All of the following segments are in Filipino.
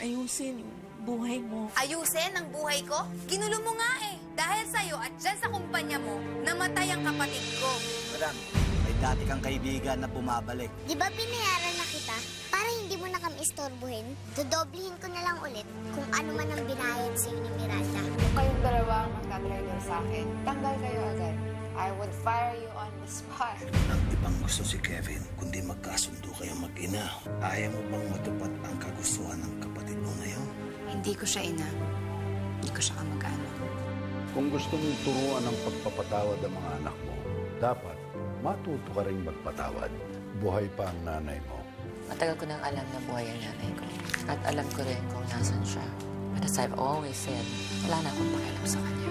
ayusin yung buhay mo. Ayusin ang buhay ko? Ginulo mo nga eh. Dahil sa'yo at dyan sa kumpanya mo, namatay ang kapatid ko. Madam, may dati kang kaibigan na bumabalik. Di ba binayaran na kita? Para hindi mo na kami istorbohin, dodoblihin ko na lang ulit kung ano man ang binayad sa'yo ni Miranda. Kung kayong dalawa ang magtatraidor sa akin, tanggal kayo agad. I would fire you on the spot. Ang ibang gusto si Kevin, kundi magkasundo kayong mag-ina. Ayaw mo bang matupad ang kagustuhan ng kapatid mo ngayon? Hindi ko siya ina. Hindi ko siya kamag-anak. Kung gusto mong turuan ng pagpapatawad ang mga anak mo, dapat matuto ka rin magpatawad. Buhay pa ang nanay mo. Matagal ko nang alam na buhay ang nanay ko. At alam ko rin kung nasan siya. But as I've always said, wala na akong pakialam sa kanya.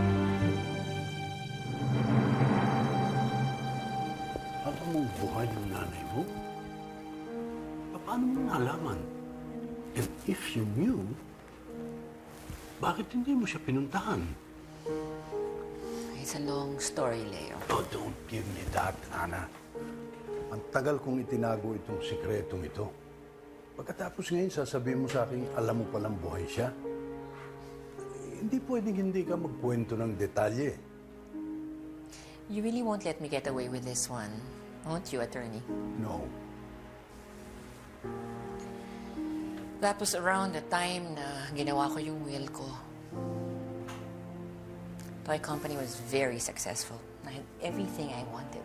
Alam mong buhay ang nanay mo? Paano mo nalaman? And if you knew, bakit hindi mo siya pinuntahan? It's a long story, Leo. Oh, don't give me that, Ana. Ang tagal kong itinago itong sikretong ito. Pagkatapos ngayon, sasabihin mo sa akin, alam mo palang buhay siya. Hindi pwedeng hindi ka magkwento ng detalye. You really won't let me get away with this one, won't you, attorney? No. Tapos around the time na ginawa ko yung will ko, toy company was very successful. I had everything I wanted.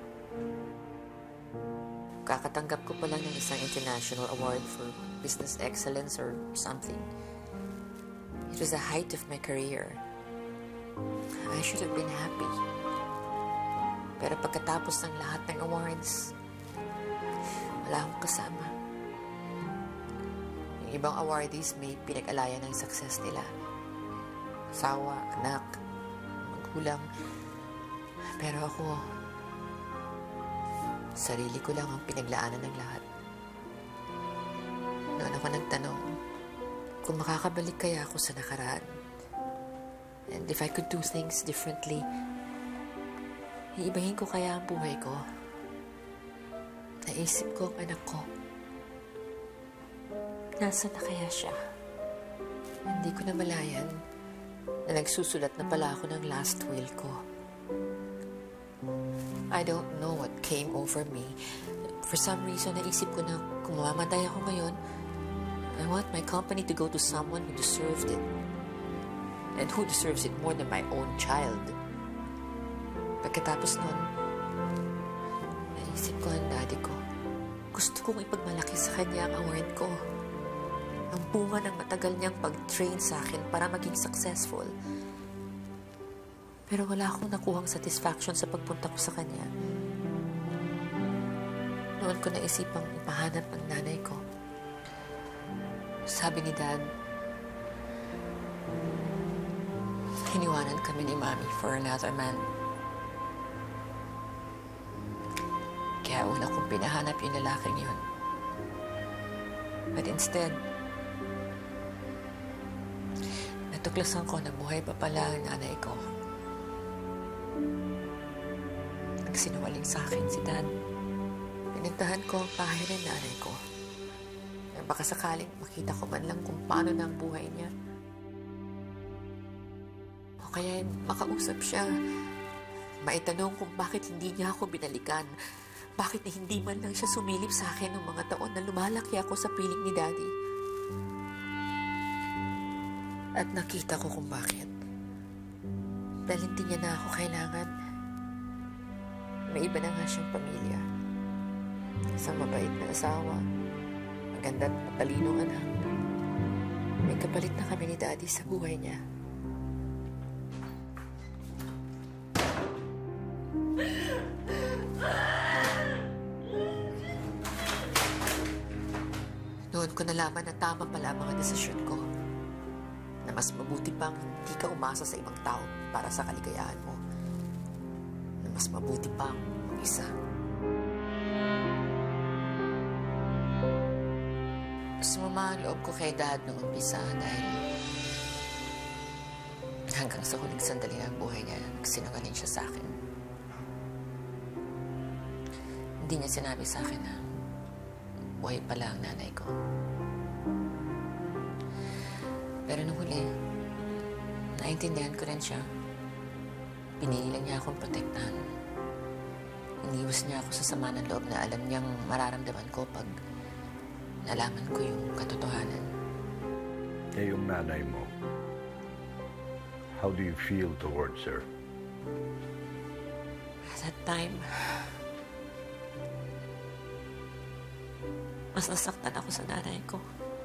Kakatanggap ko pa lang ng isang international award for business excellence or something. It was the height of my career. I should have been happy. Pero pagkatapos ng lahat ng awards, wala akong kasama. Yung ibang awardees may pinag-alayan ng success nila. Asawa, anak, magulang. Pero ako, sarili ko lang ang pinaglaanan ng lahat. Noon ako nagtanong kung makakabalik kaya ako sa nakaraan. And if I could do things differently, iibahin ko kaya ang buhay ko. Naisip ko ang anak ko. Nasaan na kaya siya? Hindi ko na malayan na nagsusulat na pala ako ng last will ko. I don't know what came over me. For some reason, naisip ko na kung mamamatay ako ngayon, I want my company to go to someone who deserved it. And who deserves it more than my own child. Pagkatapos nun, naisip ko ang daddy ko. Gusto kong ipagmalaki sa kanya ang award ko. Ang bunga ng matagal niyang pag-train sa akin para maging successful. Pero wala akong nakuhang satisfaction sa pagpunta ko sa kanya. Noon ko naisipang ipahanap ang nanay ko. Sabi ni Dad, hiniwanan kami ni Mami for another man. Kaya una kong pinahanap yung lalaking yun. But instead, natuklasan ko na buhay pa pala ang nanay ko. Nagsinungaling sa akin si Dad. Pinuntahan ko ang bahay ng nanay ko. Na baka sakaling makita ko man lang kung paano na ang buhay niya. O kaya makausap siya. Maitanong kung bakit hindi niya ako binalikan. Bakit hindi man lang siya sumilip sa akin ng mga taon na lumalaki ako sa piling ni Daddy. At nakita ko kung bakit. Dahil hindi niya na ako kailangan. May iba na nga siyang pamilya. Isang mabait na asawa. Maganda at matalinong anak. May kapalit na kami ni Daddy sa buhay niya. Noon ko nalaman na tama pala ang mga desisyon ko. Na mas mabuti pang hindi ka umasa sa ibang tao para sa kaligayahan mo. Na mas mabuti pang mag-isa. Sumama ang loob ko kay Dad nung umpisa dahil hanggang sa huling sandali ng buhay niya, nagsinungaling siya sa akin. Hindi niya sinabi sa akin na buhay pala ang nanay ko. Pero nung huli, naintindihan ko rin siya. Pinili niya akong protektahan. Iniwas niya ako sa sama ng loob na alam niyang mararamdaman ko pag nalaman ko yung katotohanan. Eh, yung nanay mo, how do you feel towards her? At that time, mas nasaktan ako sa nanay ko.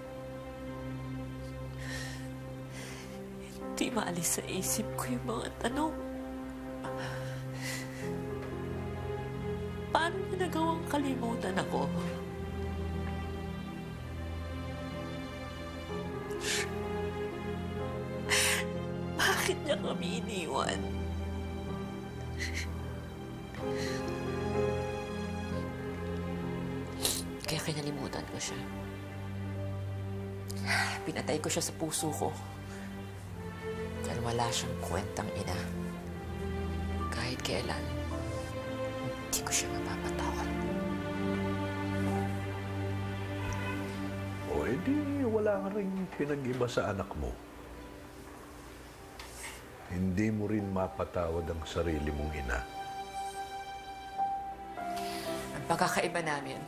Hindi maalis sa isip ko yung mga tanong. Paano niya nagawang kalimutan ako? Bakit niya kami iniwan? Kaya kinalimutan ko siya. Pinatay ko siya sa puso ko. Dahil wala siyang kwentang ina. Kahit kailan, hindi ko siya mapapatawad. O edi wala ka rin pinag-iba sa anak mo. Hindi mo rin mapatawad ang sarili mong ina. Ang pagkakaiba namin,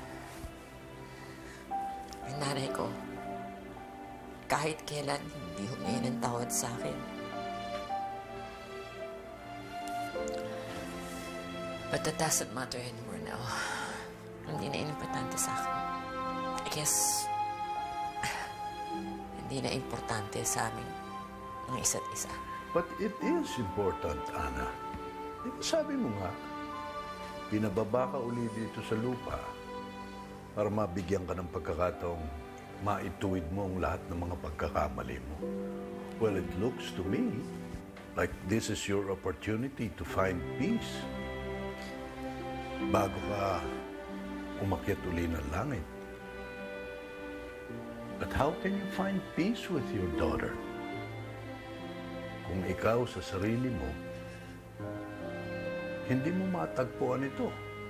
yung nanay ko, kahit kailan hindi humingi ng tawad sa akin. But that doesn't matter anymore now. Hindi na importante sa akin. I guess, hindi na importante sa amin ang isa't isa. But it is important, Ana. Di ba sabi mo nga, pinababa ka uli dito sa lupa para mabigyan ka ng pagkakataong maituwid mo ang lahat ng mga pagkakamali mo. Well, it looks to me like this is your opportunity to find peace bago ka umakyat uli ng langit. But how can you find peace with your daughter kung ikaw sa sarili mo hindi mo matagpuan ito?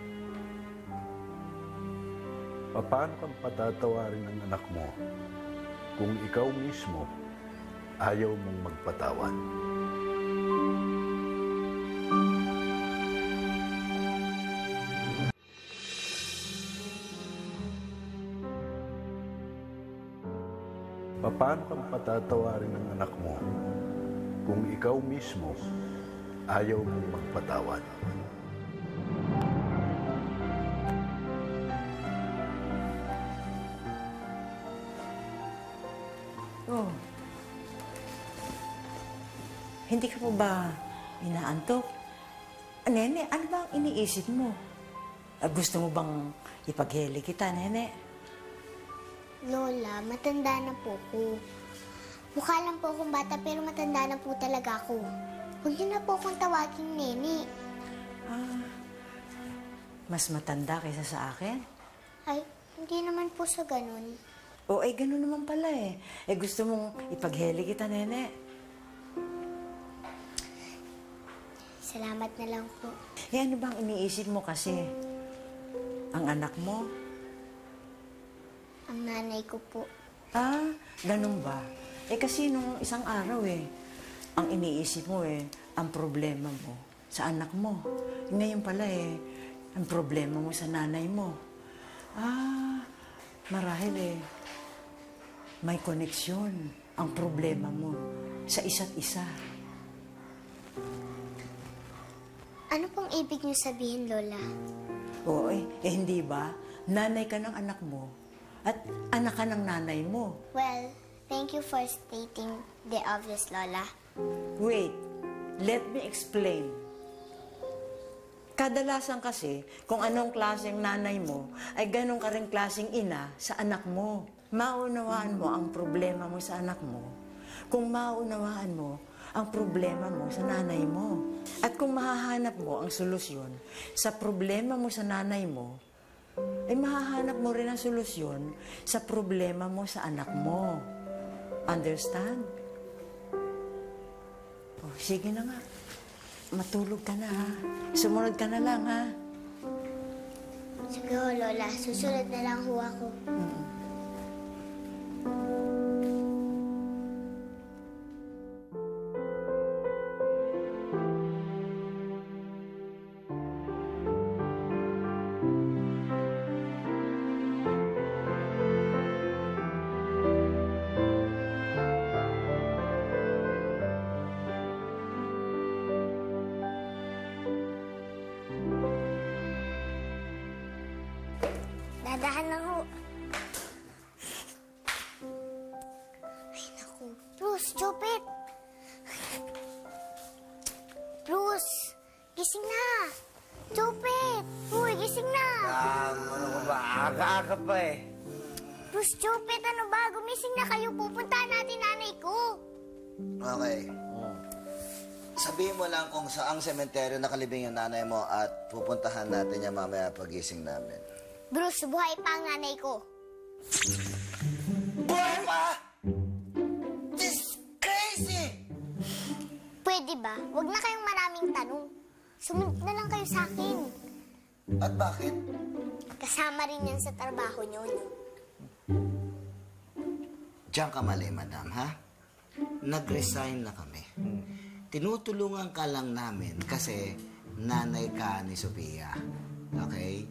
Paano kang patatawarin ng anak mo kung ikaw mismo ayaw mong magpatawad? Paano kang patatawarin ng anak mo kung ikaw mismo ayaw mong magpatawad? Oh. Hindi ka pa ba inaantok? Nene, ano ba ang iniisip mo? Gusto mo bang ipagheli kita, Nene? Lola, matanda na po ko. Mukha lang po akong bata pero matanda na po talaga ako. Huwag niyo na po akong tawaging Nene. Mas matanda kaysa sa akin? Ay, hindi naman po sa ganun. O, ganun naman pala eh. Gusto mong ipagheli kita, Nene? Salamat na lang po. Ano bang iniisip mo kasi? Ang anak mo? Ang nanay ko po. Ganun ba? Kasi nung isang araw ang iniisip mo ang problema mo sa anak mo. Ngayon pala ang problema mo sa nanay mo. Marahil may koneksyon ang problema mo sa isa't isa. Ano pong ibig niyo sabihin, Lola? Oo, hindi ba? Nanay ka ng anak mo at anak ka ng nanay mo. Well, thank you for stating the obvious, Lola. Wait, let me explain. Kadalasan kasi, kung anong klaseng nanay mo, ay ganong ka rin klaseng ina sa anak mo. Maunawaan mo ang problema mo sa anak mo kung maunawaan mo ang problema mo sa nanay mo. At kung mahahanap mo ang solusyon sa problema mo sa nanay mo, ay mahahanap mo rin ang solusyon sa problema mo sa anak mo. Understand? Sige na nga. Matulog ka na, ha? Sumunod ka na lang, ha? Sige ho, Lola. Susunod na lang ho ako. Dahan lang ho. Ay, naku. Bruce, Jopet! Bruce, gising na! Jopet! Uy, gising na! Ano ba? Aga-aga pa eh. Bruce, Jopet, ano ba? Gumising na kayo. Pupuntahan natin nanay ko. Okay. Sabihin mo lang kung saang sementeryo nakalibing yung nanay mo at pupuntahan natin niya mamaya pagising namin. Bruce, buhay pa ang nanay ko. Buhay pa! This crazy! Pwede ba? Huwag na kayong maraming tanong. Sumunod na lang kayo sa akin. At bakit? Kasama rin yan sa trabaho niyo, no? Diyan ka mali, madam, ha? Nag-resign na kami. Tinutulungan ka lang namin kasi nanay ka ni Sophia. Okay?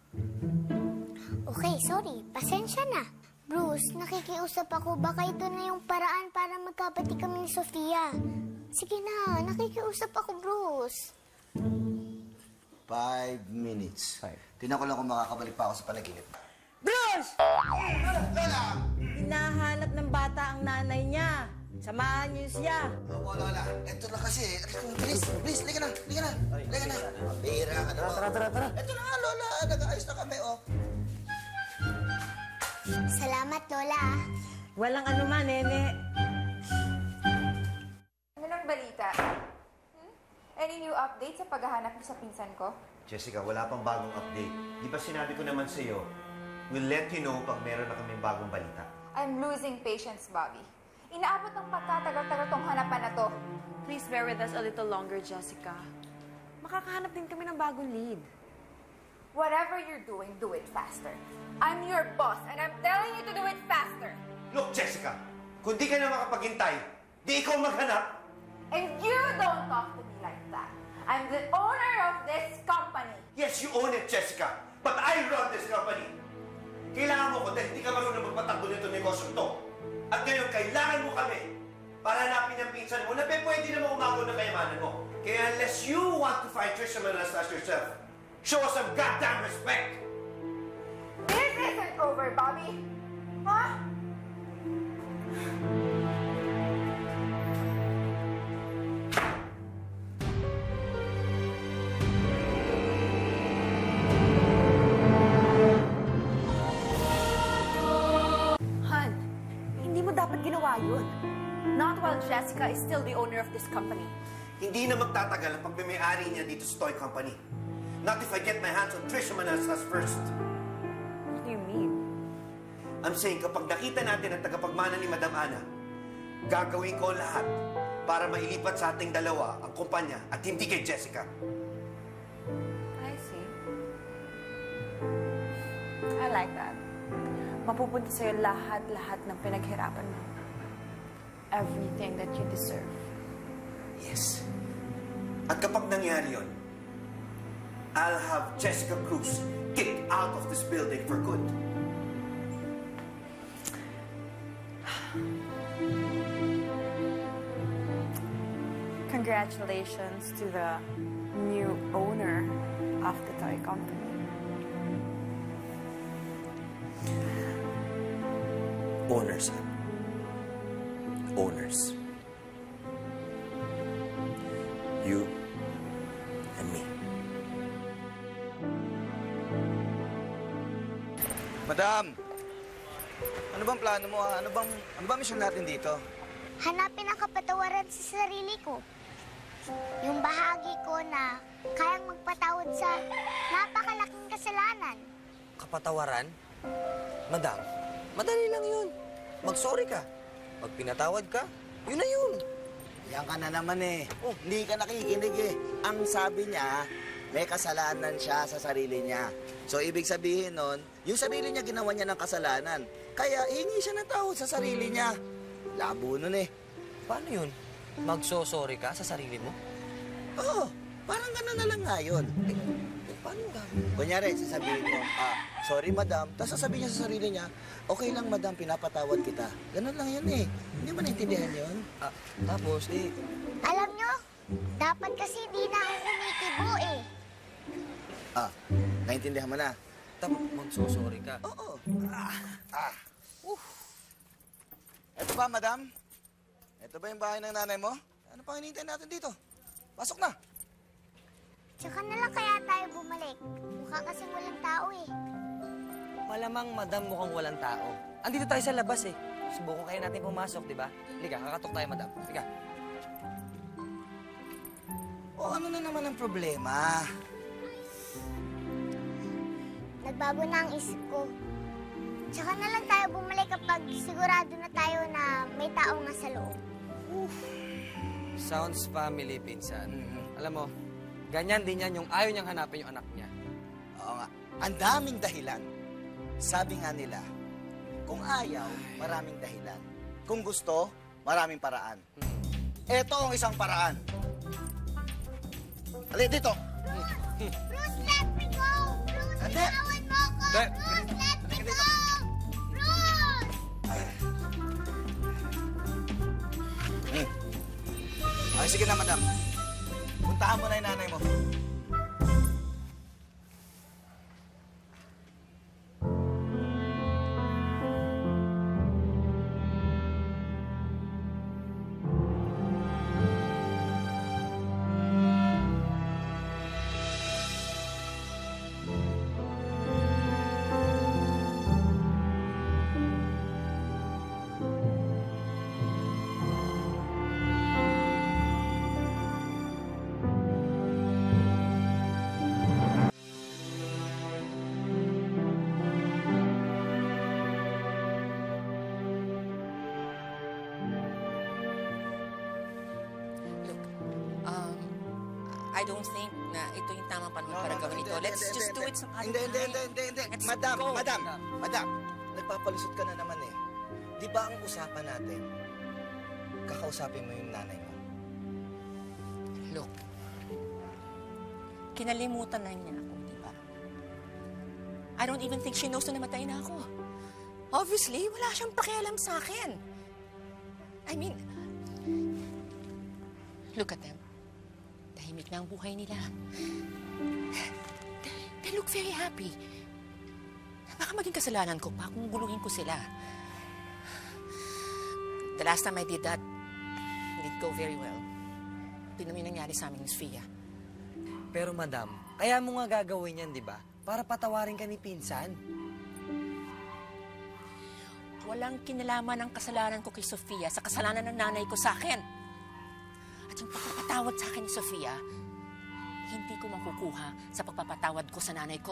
Okay, sorry. Pasensya na. Bruce, nakikiusap ako. Baka ito na yung paraan para magkapati kami ni Sofia. Sige na, nakikiusap ako, Bruce. 5 minutes. Tingnan ko lang kung makakabalik pa ako sa panaginip. Bruce! Lola! Hinahanap ng bata ang nanay niya. Samahan niyo siya. Oo, Lola. Ito na kasi. Please, liga na. Liga na. Bira ka na. Tara. Ito na nga, Lola. Nag-aayos na kami, oh. Salamat, Lola. Walang anuman, nene. Ano lang balita? Any new update sa paghahanap mo sa pinsan ko? Jessica, wala pang bagong update. Di ba sinabi ko naman sa'yo, we'll let you know pag meron na kaming bagong balita. I'm losing patience, Bobby. Inaabot ng pagkatagal-tagal tong hanapan na to. Please bear with us a little longer, Jessica. Makakahanap din kami ng bagong lead. Whatever you're doing, do it faster. I'm your boss, and I'm telling you to do it faster. Look, Jessica, kung di ka na makapaghintay, di ikaw maghanap. And you don't talk to me like that. I'm the owner of this company. Yes, you own it, Jessica. But I run this company. Kailangan mo ko dahil hindi ka marunong magpatakbo nito negosyo to. At ngayon, kailangan mo kami para hanapin ang pinsan mo na pwede naman umago na kayamanan mo. Kaya unless you want to fight Trisha Manalastas yourself, show us some goddamn respect. This isn't over, Bobby. Huh? Han, hindi mo dapat ginawa yun. Not while Jessica is still the owner of this company. Hindi na magtatagal ang pagmimay-ari niya dito sa toy company. Not if I get my hands on Trisha Manalastas first. What do you mean? I'm saying, kapag nakita natin ang tagapagmana ni Madam Ana, gagawin ko lahat para mailipat sa ating dalawa ang kumpanya at hindi kay Jessica. I see. I like that. Mapupunta sa'yo lahat-lahat ng pinaghirapan mo. Everything that you deserve. Yes. At kapag nangyari yun, I'll have Jessica Cruz kicked out of this building for good. Congratulations to the new owner of the toy company. Owners. Owners. You and me. Madam! Ano bang plano mo? Ano bang mission natin dito? Hanapin ang kapatawaran sa sarili ko. Yung bahagi ko na kayang magpatawad sa napakalaking kasalanan. Kapatawaran? Madam, madali lang yun. Mag-sorry ka. Pag pinatawad ka, yun na yun. Yan ka na naman eh. Oh, hindi ka nakikinig eh. Ang sabi niya, may kasalanan siya sa sarili niya. So, ibig sabihin nun, yung sarili niya ginawa niya ng kasalanan. Kaya, hingi siya ng tawad sa sarili niya. Labo nun eh. Paano yun? Magso-sorry ka sa sarili mo? Oo, parang gano'n na lang nga yun. Paano gagawin? Kunyari, sasabihin mo, sorry madam. Tapos sasabihin niya sa sarili niya, okay lang madam, pinapatawad kita. Ganun lang yun eh. Hindi mo naintindihan yun? Tapos, Alam nyo, dapat kasi di na ako kumikibo eh. Naintindihan mo na. Magsusorry ka. Oo. Ito ba, madam? Ito ba yung bahay ng nanay mo? Ano pang hinihintay natin dito? Pasok na. Tsaka na lang kaya tayo bumalik. Mukha kasing walang tao eh. Malamang, madam, mukhang walang tao. Andito tayo sa labas eh. Subukan kaya natin pumasok, di ba? Halika, kakatok tayo, madam. Halika. O ano na naman ang problema? Nagbago na ang isip ko. Tsaka na lang tayo bumalik kapag sigurado na tayo na may tao nga sa loob. Sounds family, pinsan. Alam mo, ganyan din yan yung ayaw niyang hanapin yung anak niya. Oo nga. Ang daming dahilan. Sabi nga nila, kung ayaw, maraming dahilan. Kung gusto, maraming paraan. Ito ang isang paraan. Halika dito. Bruce, let me go! Bruce, itawan mo ako! Bruce, let me go! Bruce! Ay, sige na, madam. Puntahan mo na yung nanay mo. I don't think na ito yung tamang panahon para gawin ito. Let's just do it some other Hindi. Madam, nagpapalusot ka na naman eh. Di ba ang usapan natin, kakausapin mo yung nanay mo? Look, kinalimutan na niya ako, di ba? I don't even think she knows na namatay na ako. Obviously, wala siyang pakialam sa akin. I mean, look at them. Tahimik na ang buhay nila. They look very happy. Baka maging kasalanan ko pa kung guluhin ko sila. The last time I did that, it didn't go very well. Tingnan mo yung nangyari sa amin ni Sofia. Pero madam, kaya mo nga gagawin yan, di ba? Para patawarin ka ni pinsan. Walang kinalaman ang kasalanan ko kay Sofia sa kasalanan ng nanay ko sa akin. At yung pagpapatawad sa akin ni Sofia, hindi ko makukuha sa pagpapatawad ko sa nanay ko.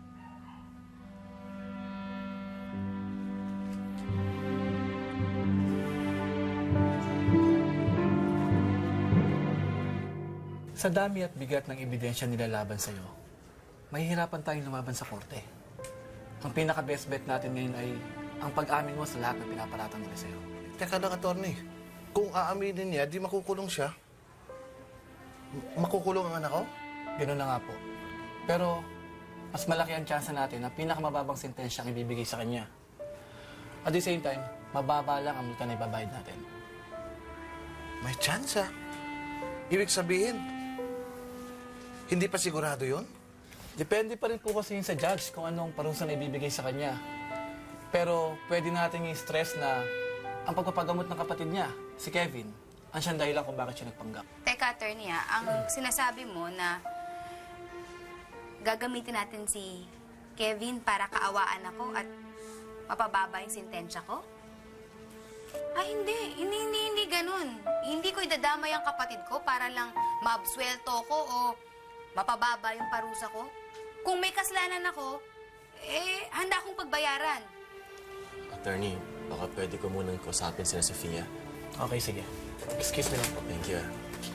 Sa dami at bigat ng ebidensya nilalaban sa'yo, mahihirapan tayong lumaban sa korte. Ang pinaka-best bet natin ngayon ay ang pag-amin mo sa lahat ng pinaparatang nila sa'yo. Teka lang, attorney. Kung aaminin niya, di makukulong siya. Makukulong ang anak ko? Ganun na nga po. Pero, mas malaki ang tsansa natin na pinakamababang sentensya ang ibibigay sa kanya. At the same time, mababa lang ang multa na ibabayad natin. May tsansa? Ibig sabihin, hindi pa sigurado yun? Depende pa rin po kasi yun sa judge kung anong parusa na ibibigay sa kanya. Pero pwede natin i-stress na ang pagpapagamot ng kapatid niya, si Kevin, ang siyang dahilan kung bakit siya nagpanggap. Teka, attorney, ang sinasabi mo na gagamitin natin si Kevin para kaawaan ako at mapababa yung sentensya ko? Ay, hindi ganun. Hindi ko idadamay ang kapatid ko para lang maabsuelto ko o mapababa yung parusa ko. Kung may kasalanan ako, handa akong pagbayaran. Attorney, baka pwede ko munang kausapin sila Sofia. Okay, sige. Excuse me lang po. Thank you.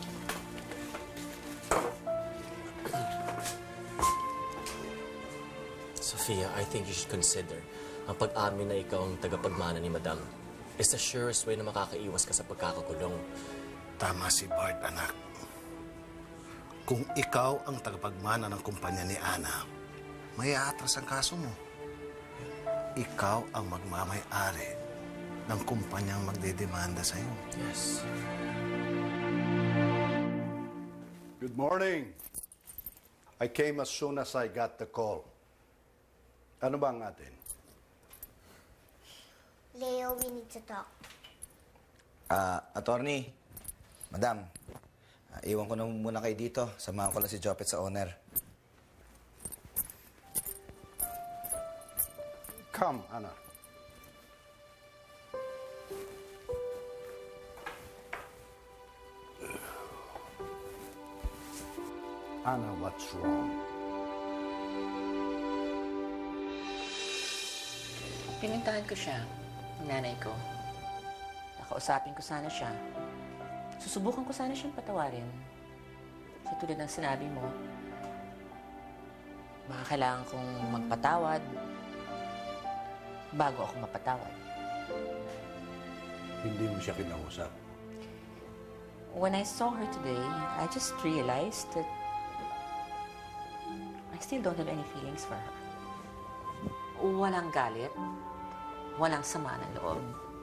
Sofia, I think you should consider ang pag-amin na ikaw ang tagapagmana ni Madam is the surest way na makakaiwas ka sa pagkakakulong. Tama si Bart, anak. Kung ikaw ang tagapagmana ng kumpanya ni Ana, may aatras ang kaso mo. Ikaw ang magmamay-ari ng kumpanyang magdedemanda sa'yo. Yes. Good morning. I came as soon as I got the call. Ano ba ang atin? Leo, we need to talk. Attorney, madam, iwan ko na muna kayo dito. Samahan ko lang si Jopet sa owner. Come, Ana. Ana, what's wrong? Pinuntahan ko siya, ang nanay ko. Nakausapin ko sana siya. Susubukan ko sana siyang patawarin. Sa tulad ng sinabi mo, baka kailangan kong magpatawad bago ako mapatawad. Hindi mo siya kinausap. When I saw her today, I just realized that I still don't have any feelings for her. Walang galit, walang sama ng loob.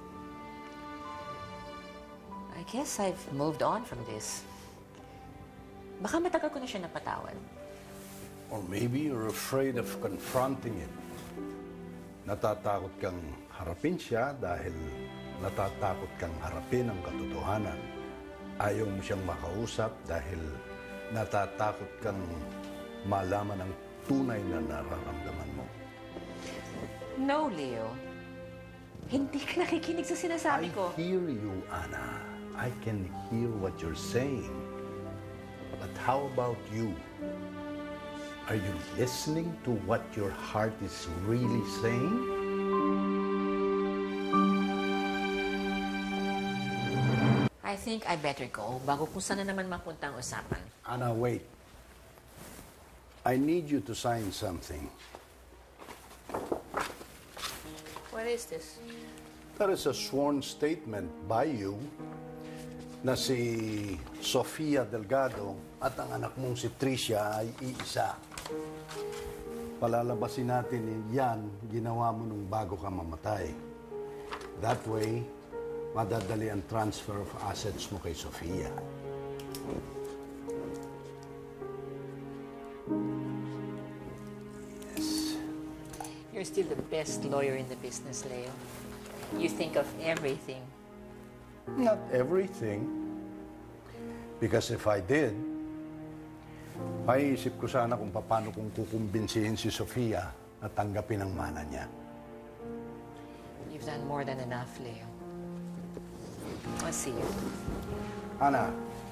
I guess I've moved on from this. Baka matagal ko na siya napatawad. Or maybe you're afraid of confronting it. Natatakot kang harapin siya dahil natatakot kang harapin ang katotohanan. Ayaw mo siyang makausap dahil natatakot kang malaman ang tunay na nararamdaman mo. No, Leo. Hindi ka nakikinig sa sinasabi ko. I hear you, Ana. I can hear what you're saying. But how about you? Are you listening to what your heart is really saying? I think I better go bago kung saan na naman mapunta ang usapan. Ana, wait. I need you to sign something. What is this? That is a sworn statement by you na si Sofia Delgado at ang anak mong si Tricia ay iisa. Palalabasin natin yan, ginawa mo nung bago ka mamatay. That way, madadali ang transfer of assets mo kay Sofia. Yes. You're still the best lawyer in the business, Leo. You think of everything. Not everything. Because if I did, maiisip ko sana kung paano kong kukumbinsihin si Sofia na tanggapin ang mana niya. You've done more than enough, Leo. I'll see you. Ana,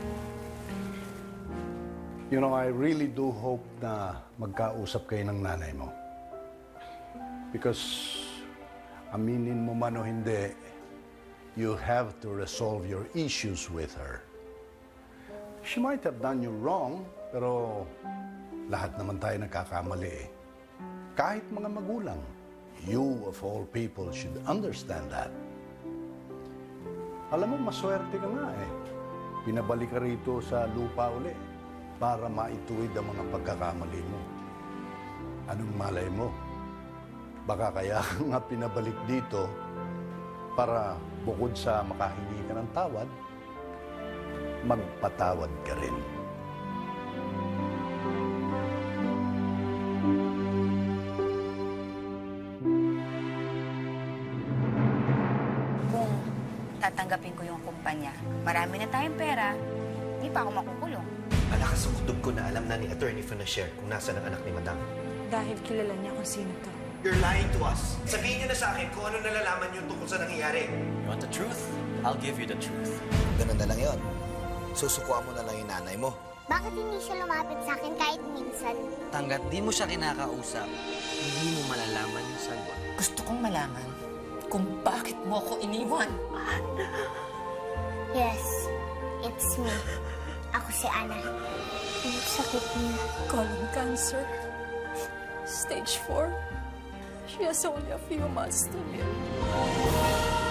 you know, I really do hope na magkausap kayo ng nanay mo. Because, aminin mo man o hindi, you have to resolve your issues with her. She might have done you wrong, pero lahat naman tayo nagkakamali eh. Kahit mga magulang, you of all people should understand that. Alam mo, maswerte ka nga eh. Pinabalik ka rito sa lupa uli para maituwid ang mga pagkakamali mo. Anong malay mo? Baka kaya nga pinabalik dito para bukod sa makahingi ka ng tawad, magpatawad ka rin. Kung tatanggapin ko yung kumpanya, marami na tayong pera, hindi pa ako makukulong. Malakas ang kutob ko na alam na ni Attorney Funacier kung nasa ang anak ni Madam. Dahil kilala niya kung sino to. You're lying to us. Sabihin niyo na sa akin kung ano nalalaman niyo tungkol sa nangyayari. You want the truth? I'll give you the truth. Ganun na lang yun. Susukuan mo na lang yung nanay mo. Bakit hindi siya lumapit sa akin kahit minsan? Hanggat di mo siya kinakausap, hindi mo malalaman yung sagot. Gusto kong malaman kung bakit mo ako iniwan. Yes, it's me. Ako si Ana. Ang sakit niya. Colon cancer. Stage 4. She has only a few months to live.